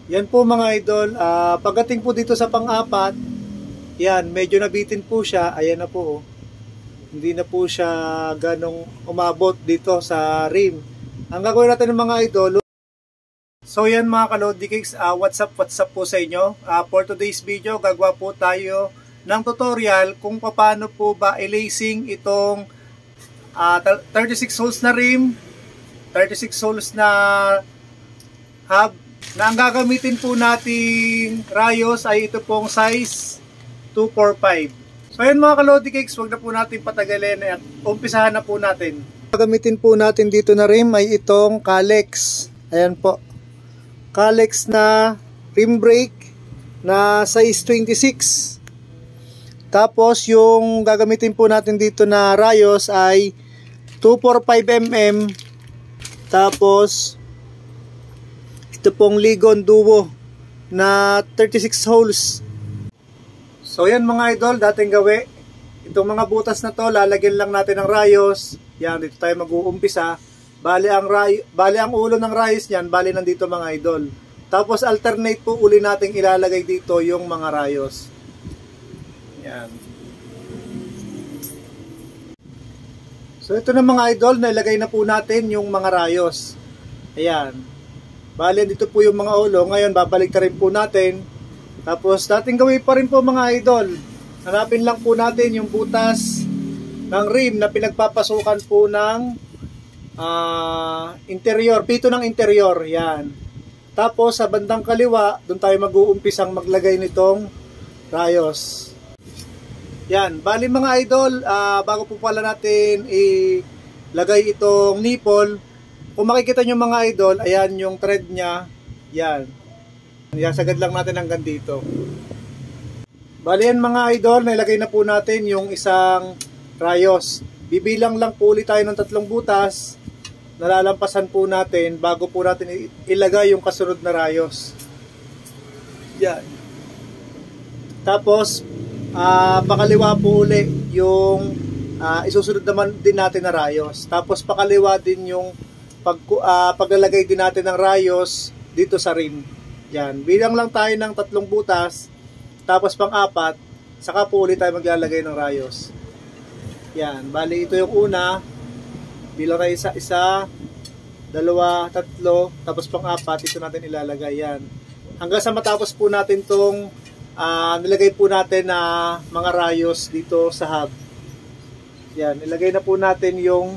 Yan po mga idol, pagdating po dito sa pang-apat, yan, medyo nabitin po siya, ayan na po. Hindi na po siya ganong umabot dito sa rim. Ang gagawin natin ng mga idol, so yan mga kalodi cakes, what's up po sa inyo. For today's video, gagawa po tayo ng tutorial kung paano po ba i-lacing itong 36 holes na rim, 36 holes na hub, na ang gagamitin po nating rayos ay ito pong size 245. So ayun mga kalodi cakes, wag na po natin patagalin at umpisahan na po natin. Gagamitin po natin dito na rim ay itong Kalex. Ayan po. Kalex na rim brake na size 26. Tapos yung gagamitin po natin dito na rayos ay 245mm. Tapos ito pong Ligon Duo na 36 holes. So yan mga idol, dating gawi. Itong mga butas na to, lalagyan lang natin ng rayos. Yan, dito tayo mag-uumpisa. Bali ang ulo ng rayos niyan, bali nandito mga idol. Tapos alternate po uli nating ilalagay dito yung mga rayos. Yan. So ito na mga idol, nailagay na po natin yung mga rayos. Ayan. Bali, dito po yung mga ulo. Ngayon, babalik na rin po natin. Tapos, dating gawin pa rin po mga idol. Hanapin lang po natin yung butas ng rim na pinagpapasukan po ng interior. Pito ng interior. Yan. Tapos, sa bandang kaliwa, doon tayo mag-uumpisang maglagay nitong rayos. Yan. Bali mga idol, bago po pala natin ilagay itong nipple, kung makikita nyo mga idol, ayan yung thread nya. Yan. Yasagad lang natin hanggang dito. Bali yan mga idol, nailagay na po natin yung isang rayos. Bibilang lang po ulit tayo ng 3 butas. Nalalampasan po natin bago po natin ilagay yung kasunod na rayos. Yan. Tapos, pakaliwa po ulit yung isusunod naman din natin na rayos. Tapos pakaliwa din yung paglalagay din natin ng rayos dito sa rim. Yan. Bilang lang tayo ng 3 butas. Tapos pang-4, saka po ulit tayo maglalagay ng rayos. Yan. Bali ito yung una. Bilang tayo isa, 2, 3. Tapos pang-4, ito natin ilalagay. Yan. Hanggang sa matapos po natin tong nilagay po natin na mga rayos dito sa hub. Yan. Ilagay na po natin yung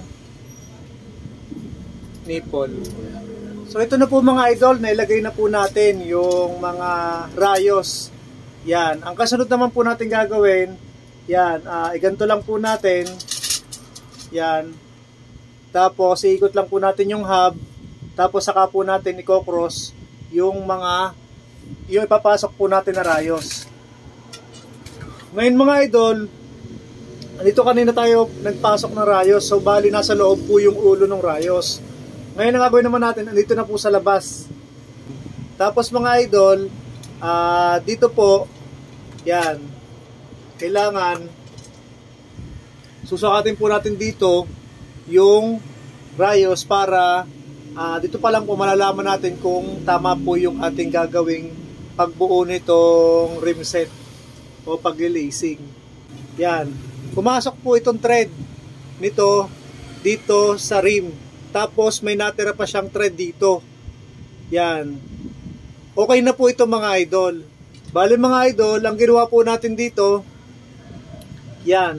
nipple. So ito na po mga idol, nailagay na po natin yung mga rayos. Yan, ang kasunod naman po natin gagawin, yan, iganto lang po natin. Yan. Tapos iikot lang po natin yung hub. Tapos saka po natin i-cross yung ipapasok po natin na rayos. Ngayon mga idol, dito kanina tayo nagpasok ng rayos. So bali nasa loob po yung ulo ng rayos. Ngayon ang gagawin naman natin, andito na po sa labas. Tapos mga idol, dito po, yan, kailangan susakatin po natin dito yung rayos para dito pa lang po malalaman natin kung tama po yung ating gagawing pagbuo nitong rim set o pag-lacing. Yan, pumasok po itong thread nito dito sa rim. Tapos may natira pa siyang thread dito. Yan. Okay na po ito mga idol. Bali mga idol, ang ginawa po natin dito, yan.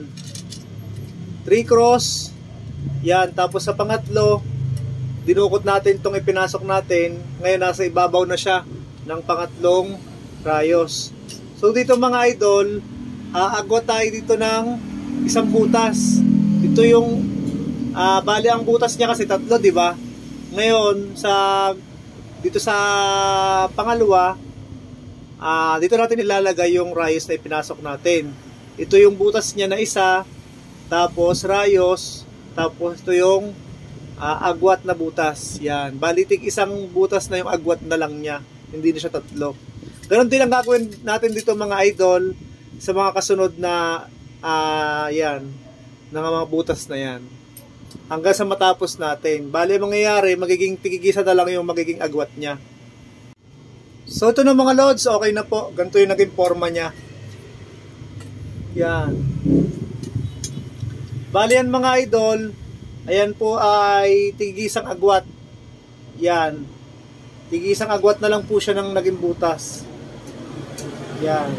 3 cross. Yan. Tapos sa pangatlo, dinukot natin itong ipinasok natin. Ngayon nasa ibabaw na siya ng pangatlong rayos. So dito mga idol, aagwat tayo dito ng isang butas. Ito yung bali ang butas niya kasi 3, di ba? Ngayon dito sa pangalawa, dito natin ilalagay yung rayos na ipinasok natin. Ito yung butas niya na isa, tapos rayos, tapos ito yung agwat na butas. Yan. Bali isang butas na yung agwat na lang niya. Hindi na siya 3. Ganon din ang gagawin natin dito mga idol sa mga kasunod na yan, ng mga butas na yan. Hanggang sa matapos natin. Bali, mangyayari, magiging tigigisa na lang yung magiging agwat niya. So ito na mga lods, okay na po. Ganito yung naging forma niya. Yan. Bali yan mga idol, ayan po ay tigisang agwat. Yan. Tigisang agwat na lang po siya ng naging butas. Yan.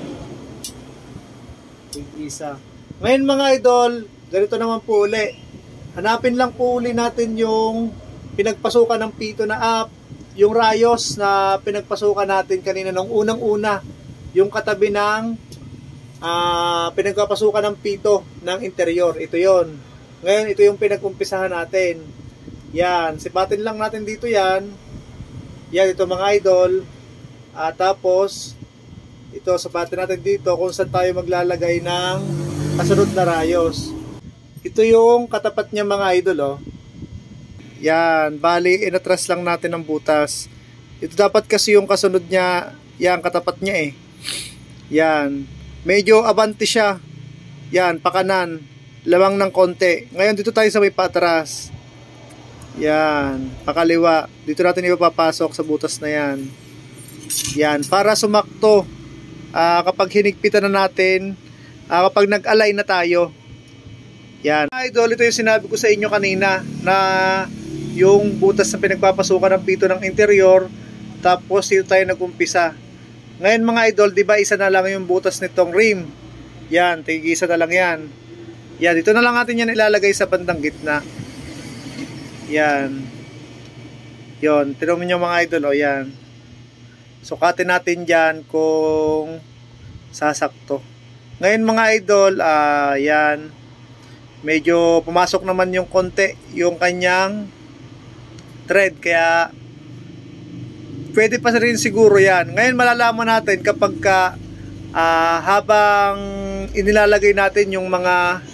Tigisa. Ngayon mga idol, ganito naman po uli. Hanapin lang po uli natin yung pinagpasukan ng pito na up. Yung rayos na pinagpasukan natin kanina nung unang-una, yung katabi ng pinagpapasukan ng pito ng interior. Ito yon. Ngayon, ito yung pinag-umpisahan natin. Yan. Sipatin lang natin dito yan. Yan, ito mga idol. Tapos, ito, sipatin natin dito kung saan tayo maglalagay ng kasunod na rayos. Ito yung katapat niya mga idol, oh. Yan, bali, inatras lang natin ang butas. Ito dapat kasi yung kasunod niya, yan, katapat niya eh. Yan, medyo abante siya. Yan, pakanan, lawang ng konti. Ngayon, dito tayo sa may patras. Yan, pakaliwa. Dito natin ipapasok sa butas na yan. Yan, para sumakto. Kapag hinigpitan na natin, kapag nag-align na tayo. Yan. Idol, ito yung sinabi ko sa inyo kanina na yung butas na pinagpapasukan ng pito ng interior, tapos dito tayo nag-umpisa. Ngayon mga idol, di ba isa na lang yung butas nitong rim? Yan, tig-isa na lang yan. Yan, dito na lang natin yan ilalagay sa bandang gitna. Yan. Yon, tinawin nyo mga idol, o yan. Sukatin natin dyan kung sasakto. Ngayon mga idol, yan. Medyo pumasok naman yung konti, yung kanyang thread, kaya pwede pa rin siguro yan. Ngayon malalaman natin kapag habang inilalagay natin yung mga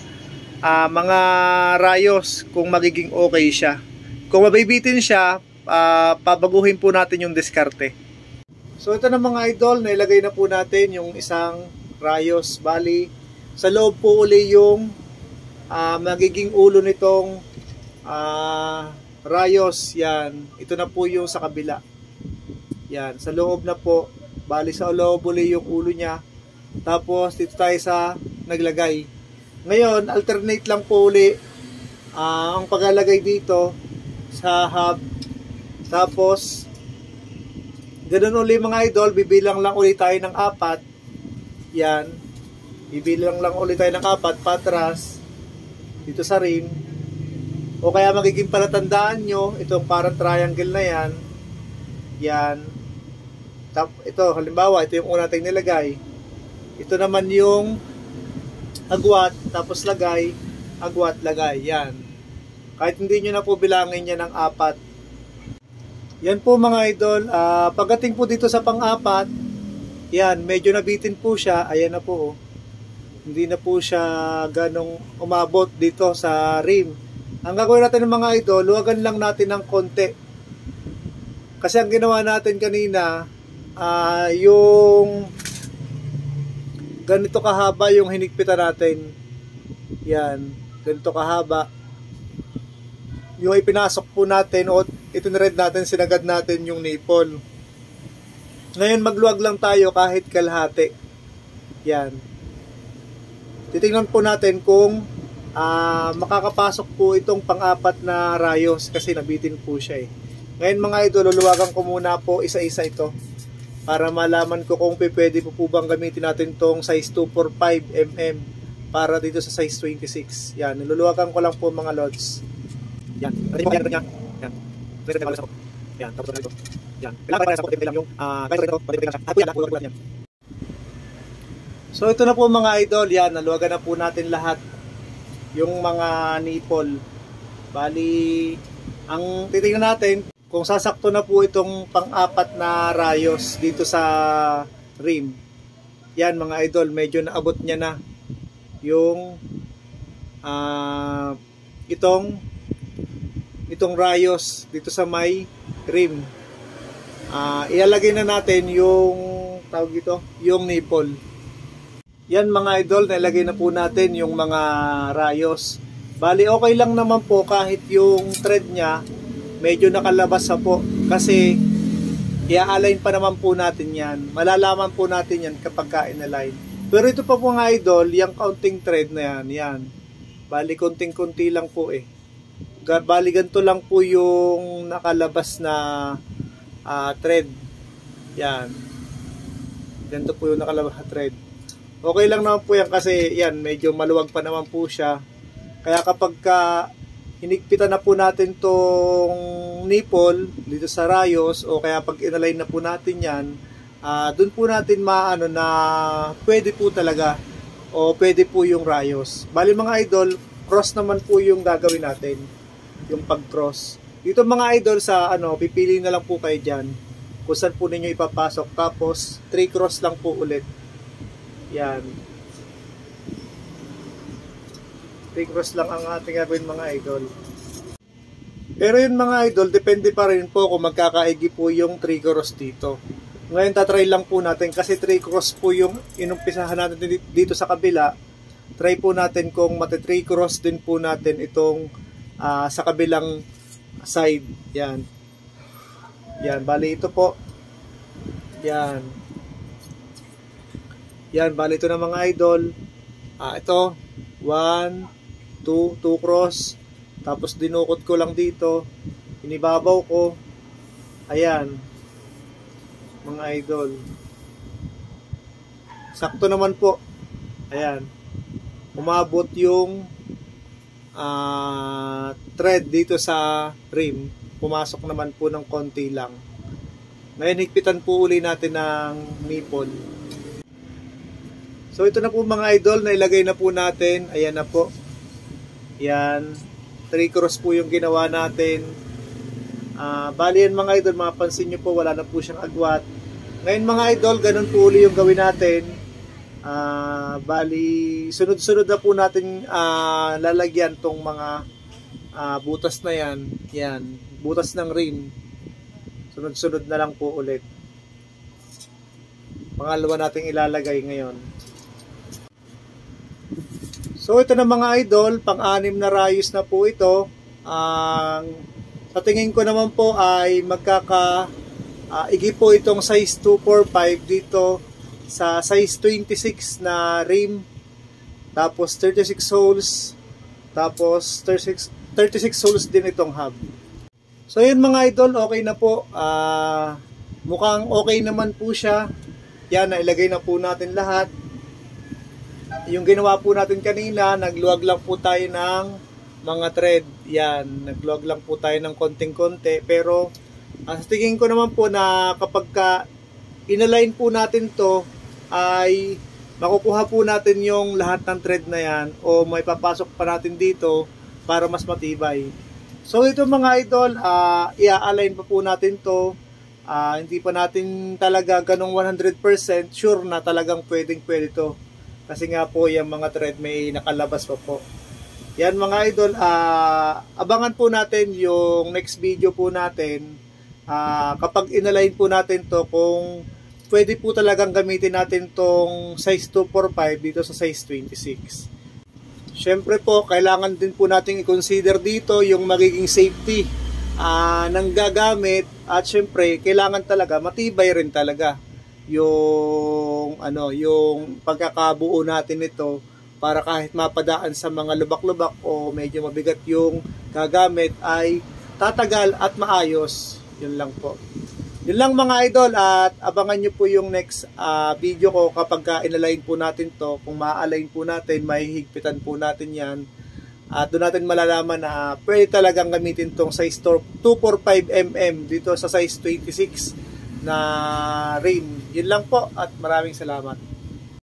rayos kung magiging okay siya. Kung mabibitin siya, pabaguhin po natin yung diskarte. So ito na mga idol, nailagay na po natin yung isang rayos. Bali, sa loob po uli yung magiging ulo nitong rayos. Yan, ito na po yung sa kabila. Yan, sa loob na po. Bali sa loob uli yung ulo niya. Tapos dito tayo sa naglagay. Ngayon, alternate lang po uli ang paglalagay dito sa hub. Tapos ganun uli mga idol, bibilang lang uli tayo ng 4. Yan, bibilang lang uli tayo ng 4 patras dito sa rim. O kaya magiging palatandaan nyo, itong parang triangle na yan. Yan. Ito, halimbawa, ito yung una nating nilagay. Ito naman yung agwat, tapos lagay, agwat, lagay. Yan. Kahit hindi nyo na po bilangin yan ng 4. Yan po mga idol. Pagdating po dito sa pang-4, yan, medyo nabitin po siya. Ayan na po. Hindi na po siya ganong umabot dito sa rim. Ang gagawin natin ng mga idol, luwagan lang natin ng konti. Kasi ang ginawa natin kanina, yung ganito kahaba yung hinigpitan natin. Yan, ganito kahaba. Yung ipinasok po natin o itinred natin, sinagad natin yung nipple. Ngayon magluwag lang tayo kahit kalahati. Yan. Titingnan po natin kung makakapasok po itong pang-4 na rayos kasi nabitin po siya eh. Ngayon mga idol, luluwagan ko muna po isa-isa ito para malaman ko kung pwede po bang gamitin natin tong size 245 mm para dito sa size 26. Yan, niluluwagan ko lang po mga lods. Yan, natin po kaya natin yan. Yan, reset na ako. Yan, tapos na ito. Yan, kailangan para sa po, lang yung guys, ito, pati lang siya. Po yan, niluluwagan yan. So ito na po mga idol, yan, naluwagan na po natin lahat yung mga nipple. Bali, ang titingnan natin kung sasakto na po itong pang-4 na rayos dito sa rim. Yan mga idol, medyo naabot niya na yung itong rayos dito sa may rim. Ilalagay na natin yung tawag ito, yung nipple. Yan mga idol, nilagay na po natin yung mga rayos. Bali okay lang naman po kahit yung thread niya medyo nakalabas sa po kasi i-align pa naman po natin yan. Malalaman po natin yan kapag ka-in-align. Pero ito pa po mga idol, yung counting thread na yan. Bali, konting-konti lang po eh. Bali, ganito lang po yung nakalabas na thread. Yan. Ganito po yung nakalabas na thread. Okay lang naman po yan kasi yan, medyo maluwag pa naman po siya. Kaya kapag hinigpitan na po natin tong nipple dito sa rayos o kaya pag inalign na po natin yan, dun po natin maano na pwede po talaga o pwede po yung rayos. Bali mga idol, cross naman po yung gagawin natin, yung pag-cross. Dito mga idol sa pipili na lang po kayo dyan kung saan po ninyo ipapasok. Tapos 3 cross lang po ulit. Yan. 3 cross lang ang ating gagawin mga idol. Pero yun mga idol, depende pa rin po kung magkakaigi po yung 3 cross dito. Ngayon tatry lang po natin kasi 3 cross po yung inumpisahan natin dito sa kabila. Try po natin kung mati 3 cross din po natin itong sa kabilang side. Yan. Yan, bali ito po. Yan. Yan, bali ito na mga idol. Ito 1, 2 cross. Tapos dinukot ko lang dito. Inibabaw ko. Ayan. Mga idol. Sakto naman po. Ayan. Umabot yung thread dito sa rim. Pumasok naman po ng konti lang. Ngayon higpitan po uli natin ng nipple. So ito na po mga idol, nailagay na po natin. Ayan na po. Yan. 3 cross po yung ginawa natin. Bali yan mga idol, mapapansin nyo po wala na po siyang agwat. Ngayon mga idol, ganun po uli yung gawin natin. Bali sunod-sunod na po natin lalagyan tong mga butas na yan. Yan, butas ng rim. Sunod-sunod na lang po ulit. Pangalawa nating ilalagay ngayon. So ito na mga idol, pang-anim na rayos na po ito. Sa tingin ko naman po ay igi po itong size 245 dito sa size 26 na rim. Tapos 36 holes. Tapos 36 holes din itong hub. So yun mga idol, okay na po. Mukhang okay naman po siya. Yan, nailagay na po natin lahat. Yung ginawa po natin kanina, nagluwag lang po tayo ng mga thread. Yan, nagluwag lang po tayo ng konting-konti. Pero sa tingin ko naman po na kapag inalign po natin to, ay makukuha po natin yung lahat ng thread na yan o may papasok pa natin dito para mas matibay. So ito mga idol, i-align pa po natin to. Hindi pa natin talaga ganong 100% sure na talagang pwede to. Kasi nga po yung mga thread may nakalabas pa po. Yan mga idol, abangan po natin yung next video po natin. Kapag inalign po natin to, kung pwede po talagang gamitin natin tong size 245 dito sa size 26. Syempre po, kailangan din po natin i-consider dito yung magiging safety ng gagamit. At syempre, kailangan talaga, matibay rin talaga yung pagkakabuo natin nito para kahit mapadaan sa mga lubak-lubak o medyo mabigat yung gagamit ay tatagal at maayos. Yun lang po. Yun lang mga idol, at abangan nyo po yung next video ko kapag inalign po natin to. Kung ma-align po natin, mahihigpitan po natin yan. At doon natin malalaman na pwede talagang gamitin tong size 245mm dito sa size 26 na rim. Yun lang po at maraming salamat.